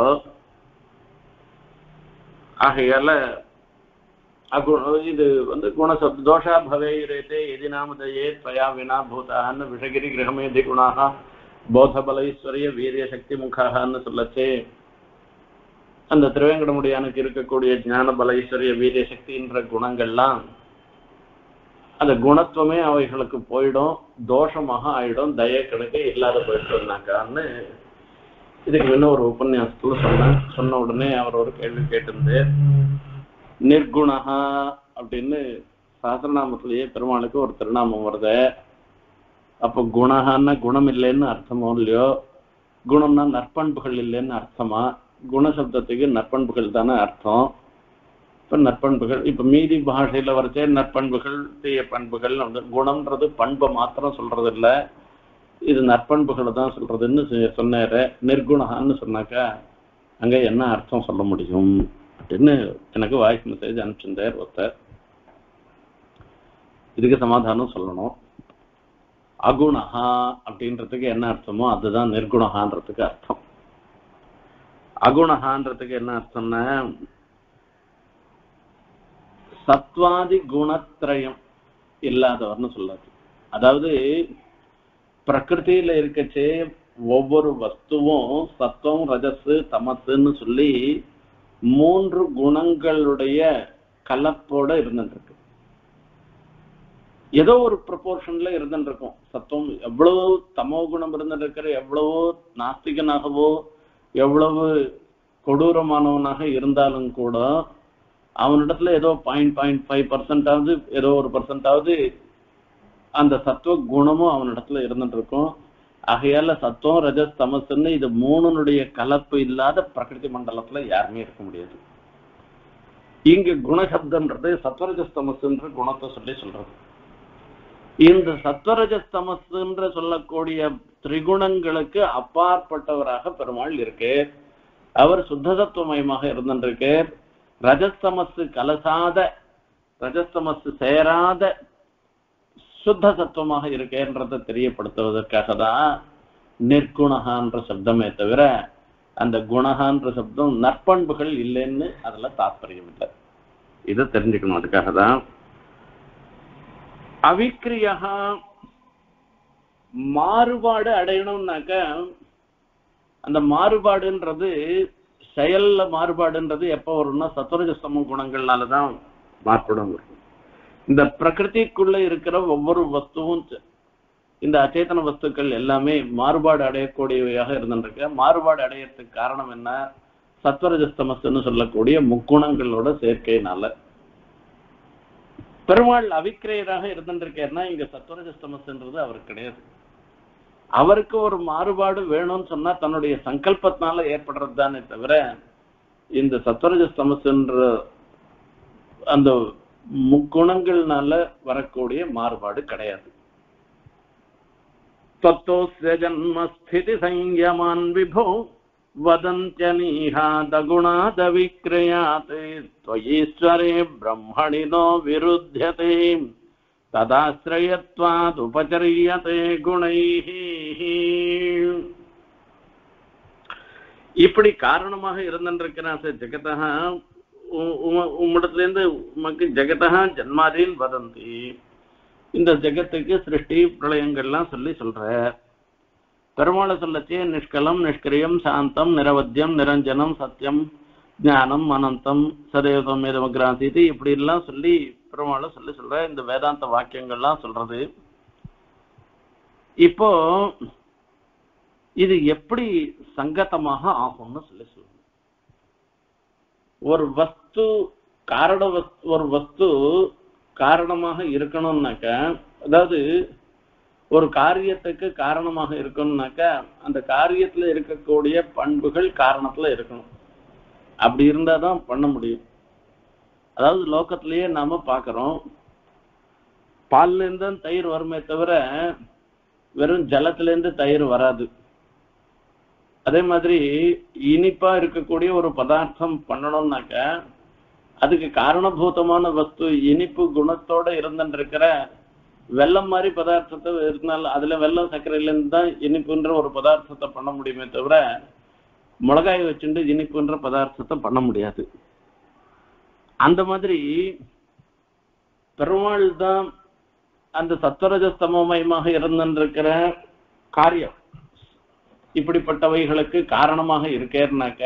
[SPEAKER 1] ஆகையால அகு இது வந்து குணசப்த தோஷா பவே ரேத்தே எதி நாமதையே ஸ்வயா வினா பூதான்னு விஷகிரி கிரகமேதி குணாக போத பலைஸ்வரிய வீரிய சக்தி முகான்னு சொல்லச்சே அந்த திருவேங்கடமுடியானுக்கு இருக்கக்கூடிய ஞான பலைஸ்வரிய வீரிய சக்தின்ற குணங்கள்லாம் அந்த குணத்துவமே அவைகளுக்கு போயிடும், தோஷமாக ஆயிடும், தய கணக்கு இல்லாத போயிட்டோம்னாக்கான்னு இதுக்கு இன்னும் ஒரு உபன்யாசத்துல சொன்னேன். சொன்ன உடனே அவர் ஒரு கேள்வி கேட்டிருந்து, நிர்குணஹா அப்படின்னு சாஸ்திரநாமத்திலேயே பெருமாளுக்கு ஒரு திருநாமம் வருது. அப்போ குணஹான்னா குணம் இல்லைன்னு அர்த்தமோ இல்லையோ, குணம்னா நற்பண்புகள் இல்லைன்னு அர்த்தமா? குணசப்தத்துக்கு நற்பண்புகள் தானே அர்த்தம். இப்ப நற்பண்புகள் இப்ப மீதி பாஷையில வரைச்சே நற்பண்புகள் தீய பண்புகள், குணம்ன்றது பண்பை மாத்திரம் சொல்றது இல்லை, இது நற்பண்புகளை தான் சொல்றதுன்னு சொன்னாரு. நிர்குணகான்னு சொன்னாக்கா அங்க என்ன அர்த்தம் சொல்ல முடியும் அப்படின்னு எனக்கு வாய்ஸ் மெசேஜ் அனுப்பிச்சிருந்தார் ஒருத்தர். இதுக்கு சமாதானம் சொல்லணும். அகுணஹா அப்படின்றதுக்கு என்ன அர்த்தமோ அதுதான் நிர்குணஹான்றதுக்கு அர்த்தம். அகுணஹான்றதுக்கு என்ன அர்த்தம்னா சத்வாதி குணத்ரயம் இல்லாதவர்னு சொல்லாது. அதாவது பிரகிருதியில இருக்கச்சே ஒவ்வொரு வஸ்துவும் சத்துவம் ரஜஸ் தமசுன்னு சொல்லி மூன்று குணங்களுடைய கலப்போட இருந்துருக்கு. ஏதோ ஒரு ப்ரொபோர்ஷன்ல இருந்துருக்கும். சத்துவம் எவ்வளவு தமோ குணம் இருந்துருக்கிற, எவ்வளவோ நாஸ்திகனாகவோ எவ்வளவு கொடூரமானவனாக இருந்தாலும் கூட அவனிடத்துல ஏதோ பாயிண்ட் பாயிண்ட் ஃபைவ் பர்சன்டாவது ஏதோ ஒரு பர்சன்டாவது அந்த சத்துவ குணமும் அவனிடத்துல இருந்துட்டு இருக்கும். ஆகையால சத்துவம் ரஜஸ் தமசுன்னு இது மூணுனுடைய கலப்பு இல்லாத பிரகிருதி மண்டலத்துல யாருமே இருக்க முடியாது. இங்க குணசப்தன்றது சத்வரஜஸ் தமசுன்ற குணத்தை சொல்லி சொல்றது. இந்த சத்வரஜஸ் தமசுன்ற சொல்லக்கூடிய திரிகுணங்களுக்கு அப்பாற்பட்டவராக பெருமாள் இருக்கு. அவர் சுத்தசத்துவமயமாக இருந்துருக்கு. ரஜஸ்தமசு கலசாத, ரஜஸ்தமசு சேராத சுத்த சத்துவமாக இருக்கேன்றதை தெரியப்படுத்துவதற்காக தான் நிர்குணகான்ற சப்தமே தவிர அந்த குணகான்ற சப்தம் நற்பண்புகள் இல்லைன்னு அதுல தாற்பயம் இல்லை. இதை தெரிஞ்சுக்கணும். அதுக்காக தான் அவிக்கிரியா மாறுபாடு அடையணும்னாக்க அந்த மாறுபாடுன்றது செயல்ல மாறுபாடுன்றது எப்ப வரும்னா சத்வரஜஸ்தம குணங்கள்னாலதான் மாறுபடும். இந்த பிரகிருதிக்குள்ள இருக்கிற ஒவ்வொரு வஸ்துவும் இந்த அச்சேதன வஸ்துக்கள் எல்லாமே மாறுபாடு அடையக்கூடியவையாக இருந்துருக்கு. மாறுபாடு அடையறதுக்கு காரணம் என்ன? சத்வரஜஸ்தமஸ்ன்னு சொல்லக்கூடிய முக்குணங்களோட சேர்க்கையினால. பெருமாள் அவிக்கிரையராக இருந்துருக்கேன்னா இங்க சத்வரஜஸ்தமஸ்ன்றது அவருக்கு கிடையாது. அவருக்கு ஒரு மாறுபாடு வேணும்னு சொன்னா தன்னுடைய சங்கல்பத்தினால ஏற்படுறது தானே தவிர இந்த சத்வரஜஸ்தமஸ்ன்ற அந்த முக்குணங்கள்னால வரக்கூடிய மாறுபாடு கிடையாது. தத்தோஸ்ய ஜன்மஸ்திதி சம்யமான் விபோ வதந்த்யநீஹாதகுணாத விக்ரயாத் த்வயீஸ்வரே பிரம்மணினோ விருத்யதே ததாஸ்ரயத்வாத் உபச்சரியதே குணைஹி. இப்படி காரணமாக இருந்திருக்கிறான் ஜெகதः உம்மிடத்திலிருந்து உமக்கு ஜெகதः ஜன்மாதீன் வதந்தி. இந்த ஜெகத்துக்கு சிருஷ்டி பிரளயங்கள்லாம் சொல்லி சொல்ற. பெருமாளை சொல்லச்சே நிஷ்கலம் நிஷ்கிரியம் சாந்தம் நிரவத்தியம் நிரஞ்சனம் சத்தியம் ஞானம் அனந்தம் சதேவதம் ஏதமக்ராந்தீதி இப்படி எல்லாம் சொல்லி பெருமாளை சொல்லி சொல்ற. இந்த வேதாந்த வாக்கியங்கள்லாம் சொல்றது. இப்போ இது எப்படி சங்கத்தமாக ஆகும்னு சொல்லி சொல்லுங்க. ஒரு வஸ்து காரண வஸ்து ஒரு வஸ்து காரணமாக இருக்கணும்னாக்க, அதாவது ஒரு காரியத்துக்கு காரணமாக இருக்கணும்னாக்க அந்த காரியத்துல இருக்கக்கூடிய பண்புகள் காரணத்துல இருக்கணும். அப்படி இருந்தாதான் பண்ண முடியும். அதாவது லோகத்திலேயே நாம பாக்குறோம், பால்ல இருந்து தயிர் வருமே தவிர வெறும் ஜலத்துல இருந்து தயிர் வராது. அதே மாதிரி இனிப்பா இருக்கக்கூடிய ஒரு பதார்த்தம் பண்ணணும்னாக்க அதுக்கு காரணபூதமான வஸ்து இனிப்பு குணத்தோட இருந்துருக்கிற வெள்ளம் மாதிரி பதார்த்தத்தை இருந்தாலும் அதுல வெள்ளம் சர்க்கரையிலேருந்து தான் இனிப்புன்ற ஒரு பதார்த்தத்தை பண்ண முடியுமே தவிர மிளகாய் வச்சுட்டு இனிப்புன்ற பதார்த்தத்தை பண்ண முடியாது. அந்த மாதிரி பெருமாள் தான் அந்த சத்வரஜஸ்தமயமாக இருந்திருக்கிற காரியம் இப்படிப்பட்டவைகளுக்கு காரணமாக இருக்கேன்னாக்க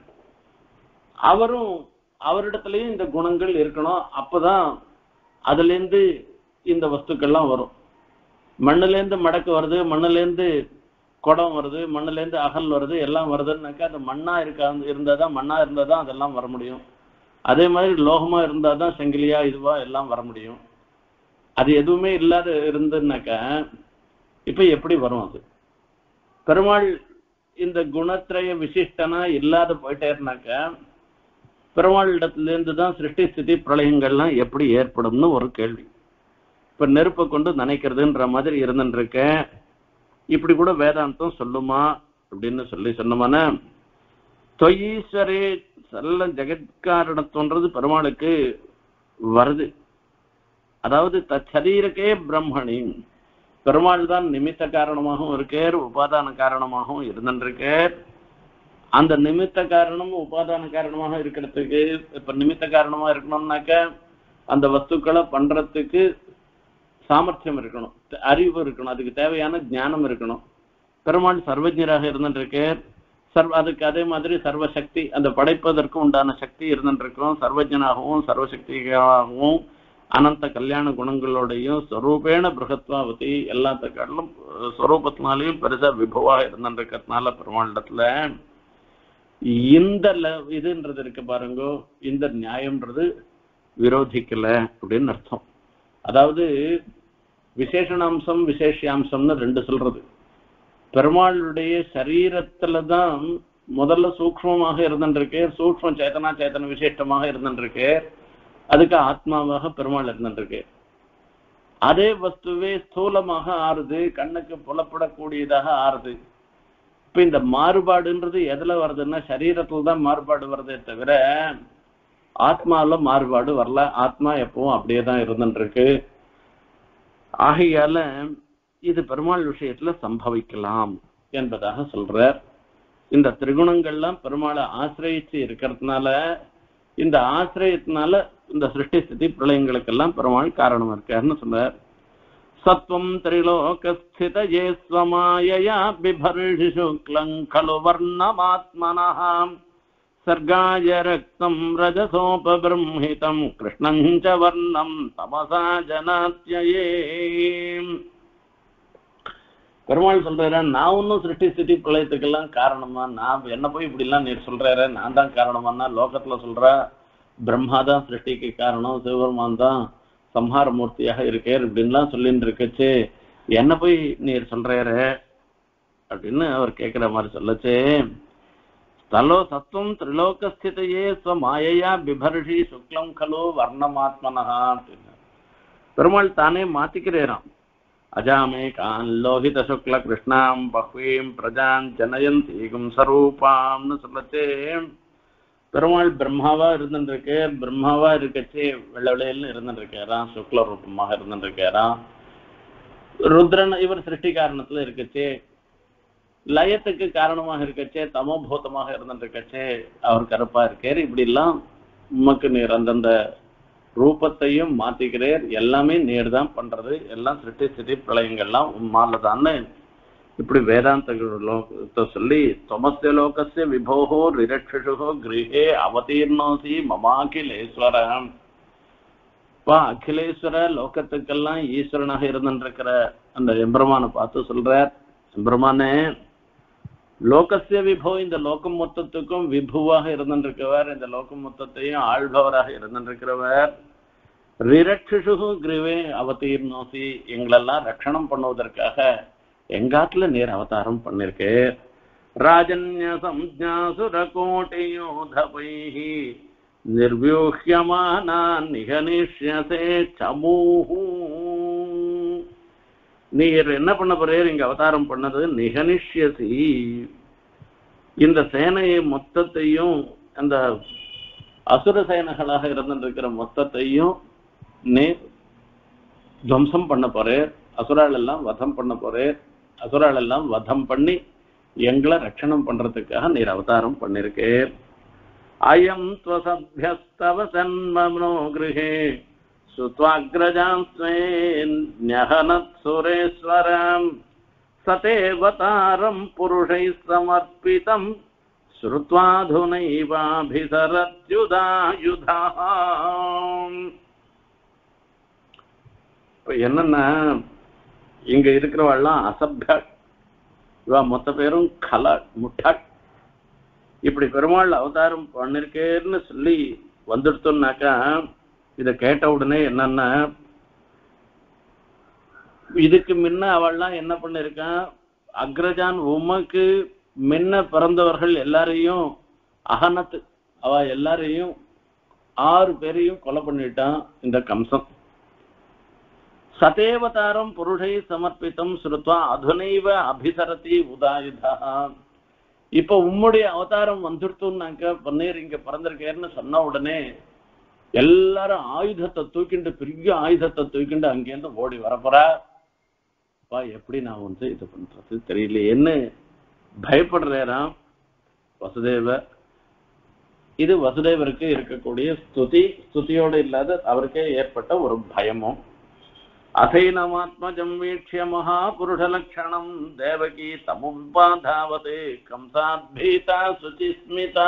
[SPEAKER 1] அவரும் அவரிடத்துலயும் இந்த குணங்கள் இருக்கணும். அப்பதான் அதுல இருந்து இந்த வஸ்துக்கள்லாம் வரும். மண்ணுல இருந்து மடக்கு வருது, மண்ணுல இருந்து குடம் வருது, மண்ணுல இருந்து அகல் வருது, எல்லாம் வருதுன்னாக்கா அது மண்ணா இருக்கா இருந்தாதான் மண்ணா இருந்தாதான் அதெல்லாம் வர முடியும். அதே மாதிரி லோகமா இருந்தாதான் செங்கிலியா இதுவா எல்லாம் வர முடியும். அது எதுவுமே இல்லாத இருந்துன்னாக்கா இப்ப எப்படி வரும்? அது பெருமாள் இந்த குணத்திரய விசிஷ்டனா இல்லாத போயிட்டேன்னாக்க பெருமாள் இடத்துல இருந்து தான் சிருஷ்டி ஸ்திதி பிரளயங்கள்லாம் எப்படி ஏற்படும்னு ஒரு கேள்வி. இப்ப நெருப்பை கொண்டு நினைக்கிறதுன்ற மாதிரி இருந்துருக்க இப்படி கூட வேதாந்தம் சொல்லுமா அப்படின்னு சொல்லி சொன்னமான தொயீஸ்வரே செல்ல ஜெகத்காரணத்துன்றது பெருமாளுக்கு வருது. அதாவது தச்சரீரக்கே பிரம்மணி பெருமாள் தான் நிமித்த காரணமாகவும் இருக்கார், உபாதான காரணமாகவும் இருந்துருக்கார். அந்த நிமித்த காரணம் உபாதான காரணமாக இருக்கிறதுக்கு இப்ப நிமித்த காரணமா இருக்கணும்னாக்க அந்த வஸ்துக்களை பண்றதுக்கு சாமர்த்தியம் இருக்கணும், அறிவு இருக்கணும், அதுக்கு தேவையான ஞானம் இருக்கணும். பெருமாள் சர்வஜராக இருந்துருக்கார். சர்வ அதுக்கு அதே மாதிரி சர்வசக்தி அந்த படைப்பதற்கு உண்டான சக்தி இருந்துருக்கிறோம். சர்வஜனாகவும் சர்வசக்தியாகவும் அனந்த கல்யாண குணங்களோடையும் ஸ்வரூபேண பிருகத்வாவதி எல்லாத்துக்காட்டிலும் ஸ்வரூபத்தினாலையும் பெருசா விபவா இருந்துருக்கிறதுனால பெருமாளிடத்துல இந்த இதுன்றது இருக்கு பாருங்க, இந்த நியாயம்ன்றது விரோதிக்கல அப்படின்னு அர்த்தம். அதாவது விசேஷணாம்சம் விசேஷாம்சம்னு ரெண்டு சொல்றது. பெருமாளுடைய சரீரத்துலதான் முதல்ல சூக்மமாக இருந்துருக்கு, சூக்ம சேத்தனா சேத்தன விசேஷமாக இருந்துருக்கு, அதுக்கு ஆத்மாவாக பெருமாள் இருந்துருக்கு. அதே வஸ்துவே ஸ்தூலமாக ஆறுது, கண்ணுக்கு புலப்படக்கூடியதாக ஆறுது. இப்ப இந்த மாறுபாடுன்றது எதுல வருதுன்னா சரீரத்துல தான் மாறுபாடு வருதே தவிர ஆத்மாவில மாறுபாடு வரல. ஆத்மா எப்பவும் அப்படியே தான் இருந்துருக்கு. ஆகையால இது பெருமாள் விஷயத்துல சம்பவிக்கலாம் என்பதாக சொல்றார். இந்த திரிகுணங்கள்லாம் பெருமாளை ஆசிரியிச்சு இருக்கிறதுனால இந்த ஆசிரியத்தினால இந்த சிருஷ்டி ஸ்திதி பிரளயங்களுக்கெல்லாம் பெருமாள் காரணம் இருக்காருன்னு சொல்றார். சத்வம் திரிலோகஸ்திதயே ஸ்வமாயயா பிபர்ஷி சுக்லம் கலு வர்ணமாத்மனஹாம் சர்காய ரக்தம் ரஜசோபபிரம்ஹிதம் கிருஷ்ணம் ச வர்ணம் தமசா ஜனாத்யயே. பெருமாள் சொல்றாரு, நான் ஒன்னும் சிருஷ்டி ஸ்திதி பிரளயத்துக்கெல்லாம் காரணமா, நான் என்ன போய் இப்படி எல்லாம் நீர் சொல்றாரு நான் தான் காரணமானா லோகத்துல சொல்ற பிரம்மாதான் சிருஷ்டிக்கு காரணம், சிவபெருமான் தான் சம்ஹார மூர்த்தியாக இருக்கார் இப்படின்லாம் சொல்லிட்டு இருக்கச்சு என்ன போய் நீர் சொல்றாரு அப்படின்னு அவர் கேட்கிற மாதிரி சொல்லச்சே, ஸ்தலோ சத்துவம் திரிலோகஸ்திதையே ஸ்வ மாயையா பிபர்ஷி சுக்லம் கலோ வர்ணமாத்மனஹா அப்படின்னு பெருமாள் தானே மாத்திக்கிறேராம். அஜாமே கான் லோகித சுக்ல கிருஷ்ணாம் பஹ்வீம் பிரஜான் ஜனயந்தீகும் சரூபாம்னு சொல்லச்சே, பெருமாள் பிரம்மாவா இருந்துருக்கு. பிரம்மாவா இருக்கச்சே வெள்ள வெள்ளையில்னு இருந்துருக்காராம், சுக்ல ரூபமாக இருந்துருக்காராம். ருத்ரன் இவர் சிருஷ்டி காரணத்துல இருக்கச்சே, லயத்துக்கு காரணமாக இருக்கச்சே தமோபூதமாக இருந்துருக்கச்சே அவர் கருப்பா இருக்காரு. இப்படி எல்லாம் உமக்கு நீர் அந்தந்த ரூபத்தையும் மாத்திக்கிறேர், எல்லாமே நீர் தான் பண்றது, எல்லாம் சிருஷ்டி ஸ்திதி பிரளயங்கள்லாம் உம்மாலதான்னு இப்படி வேதாந்த சொல்லி, தொமஸ்ய லோகஸ்ய விபோகோ ரிரட்சிஷோ கிரகே அவதீர்ணோசி மமாகிலேஸ்வரம். பா அகிலேஸ்வர லோகத்துக்கெல்லாம் ஈஸ்வரனாக இருந்துருக்கிற அந்த எம்பெருமானை பார்த்து சொல்றார், எம்பெருமானே லோகஸ்ய விபோ, இந்த லோகம் மொத்தத்துக்கும் விபுவாக இருந்துருக்கிறவர், இந்த லோகம் மொத்தத்தையும் ஆள்பவராக இருந்துருக்கிறவர். ரிரட்சிஷு கிரிவே அவதீர்ணோசி, எங்களெல்லாம் ரட்சணம் பண்ணுவதற்காக எங்காத்துல நேர் அவதாரம் பண்ணிருக்கு. ராஜன்ய சம்ஞாசுர கோட்டியோதபைஹி நிர்வியூஹ்யமானான் நிகனிஷ்யசே சமூஹு. நீர் என்ன பண்ண போறீர், இங்க அவதாரம் பண்ணது நிகனிஷ்யசி, இந்த சேனையை மொத்தத்தையும் அந்த அசுர சேனைகளாக இருந்திருக்கிற மொத்தத்தையும் நீர் துவம்சம் பண்ண போறேர், அசுரால் எல்லாம் வதம் பண்ண போறேர், அசுரால் எல்லாம் வதம் பண்ணி எங்களை ரட்சணம் பண்றதுக்காக நீர் அவதாரம் பண்ணிருக்கேர். அயம் த்வசப்யஸ்தவ சன்மனோ கிருஹே சுத்வாக்ரஜாஸ்வேன்யஹனத் சுரேஸ்வரம் சதேவதாரம் புருஷை சமர்ப்பிதம் ஸ்ருத்வாதுனைவாபிசரத்யுதாயுதாம். இப்ப என்னன்னா, இங்க இருக்கிறவெல்லாம் அசப்யா, இவா மொத்த பேரும் கலா முட்டா. இப்படி பெருமாள் அவதாரம் பண்ணிருக்கேன்னு சொல்லி வந்துடுத்தோம்னாக்கா, இதை கேட்ட உடனே என்னன்னா, இதுக்கு முன்ன அவள்லாம் என்ன பண்ணிருக்கான், அக்ரஜான் உமக்கு முன்ன பிறந்தவர்கள் எல்லாரையும் அகனத்து, அவ எல்லாரையும் ஆறு பேரையும் கொலை பண்ணிட்டான் இந்த கம்சன். சதேவதாரம் புருஷை சமர்ப்பித்தம் ஸ்ருத்வா அதுனைவ அபிசரதி உதாயுதா. இப்ப உம்முடைய அவதாரம் வந்துடுத்துனாக்க பன்னீர் இங்க பிறந்திருக்கேன்னு சொன்ன உடனே எல்லாரும் ஆயுதத்தை தூக்கிண்டு, பெரிய ஆயுதத்தை தூக்கிண்டு அங்கேருந்து ஓடி வரப்போறா. பா எப்படி நான் வந்து இது பண்றது தெரியலையேன்னு பயப்படுறாராம் வசுதேவ. இது வசுதேவருக்கு இருக்கக்கூடிய ஸ்துதி, ஸ்துதியோடு இல்லாத அவருக்கே ஏற்பட்ட ஒரு பயமும். அசைனமாத்மஜம் வீட்சிய மகாபுருஷ லட்சணம் தேவகி தமுபாதாவதே கம்சாத்பீதா சுச்சிஸ்மிதா.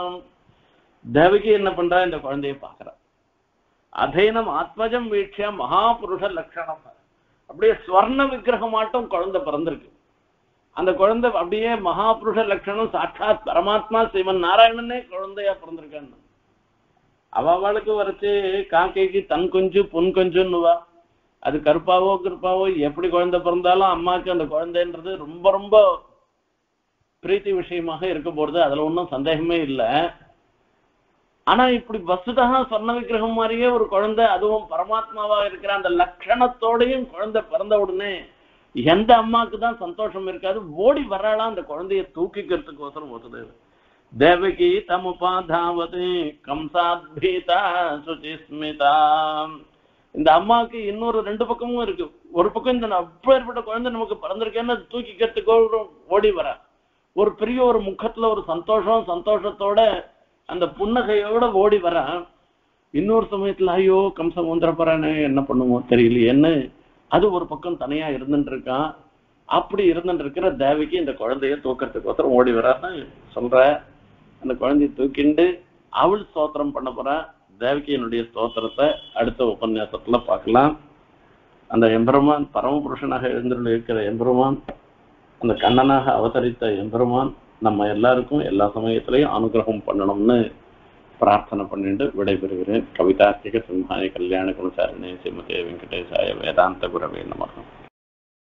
[SPEAKER 1] தேவகி என்ன பண்றா, இந்த குழந்தைய பாக்குறா. அதைனம் ஆத்மஜம் வீட்சிய மகாபுருஷ லட்சணம், அப்படியே ஸ்வர்ண விக்கிரகமாட்டம் குழந்தை பிறந்திருக்கு. அந்த குழந்தை அப்படியே மகாபுருஷ லட்சணம், சாட்சாத் பரமாத்மா சிவன் நாராயணனே குழந்தையா பிறந்திருக்கான்னு. அவளுக்கு வரைச்சு காக்கைக்கு தன் கொஞ்சு பொன் கொஞ்சுன்னுவா. அது கருப்பாவோ கருப்பாவோ எப்படி குழந்தை பிறந்தாலும் அம்மாவுக்கு அந்த குழந்தைன்றது ரொம்ப ரொம்ப பிரீத்தி விஷயமாக இருக்க போறது, அதுல ஒன்றும் சந்தேகமே இல்லை. ஆனா இப்படி வசுதாக சொன்ன விக்கிரகம் மாதிரியே ஒரு குழந்தை, அதுவும் பரமாத்மாவா இருக்கிற அந்த லட்சணத்தோடையும் குழந்தை பிறந்த உடனே எந்த அம்மாவுக்கு தான் சந்தோஷம் இருக்காது, ஓடி வராளாம் அந்த குழந்தைய தூக்கிக்கிறதுக்கோசரம் வசுதேவ. தேவகி தமுபாதாவது கம்சாத்பீதா சுச்சிஸ்மிதா. இந்த அம்மாவுக்கு இன்னொரு ரெண்டு பக்கமும் இருக்கு. ஒரு பக்கம் இந்த அப்பேற்பட்ட குழந்தை நமக்கு பிறந்திருக்கேன்னு தூக்கிக்கிறதுக்கோ ஓடி வர, ஒரு பெரிய ஒரு முகத்துல ஒரு சந்தோஷம், சந்தோஷத்தோட அந்த புன்னகையோட ஓடி வர. இன்னொரு சமயத்துல ஐயோ கம்சம் வந்துட போறானே, என்ன பண்ணுவோம் தெரியலையேன்னு அது ஒரு பக்கம் தனியா இருந்துட்டு இருக்கான். அப்படி இருந்துட்டு இருக்கிற தேவிக்கு இந்த குழந்தைய தூக்கிறதுக்கோசரம் ஓடி வரான்னு சொல்ற. அந்த குழந்தைய தூக்கிண்டு அவள் ஸ்தோத்திரம் பண்ண போற. தேவகியினுடைய ஸ்தோத்திரத்தை அடுத்த உபன்யாசத்துல பார்க்கலாம். அந்த எம்பெருமான் பரமபுருஷனாக எழுந்துள்ள இருக்கிற எம்பெருமான், அந்த கண்ணனாக அவதரித்த எம்பெருமான் நம்ம எல்லாருக்கும் எல்லா சமயத்திலையும் அனுகிரகம் பண்ணணும்னு பிரார்த்தனை பண்ணிட்டு விடைபெறுகிறேன். கவிதார்த்திக சிம்ஹாய கல்யாண குணசாரிணே ஸ்ரீமதே வெங்கடேசாய வேதாந்த குரவே நமः.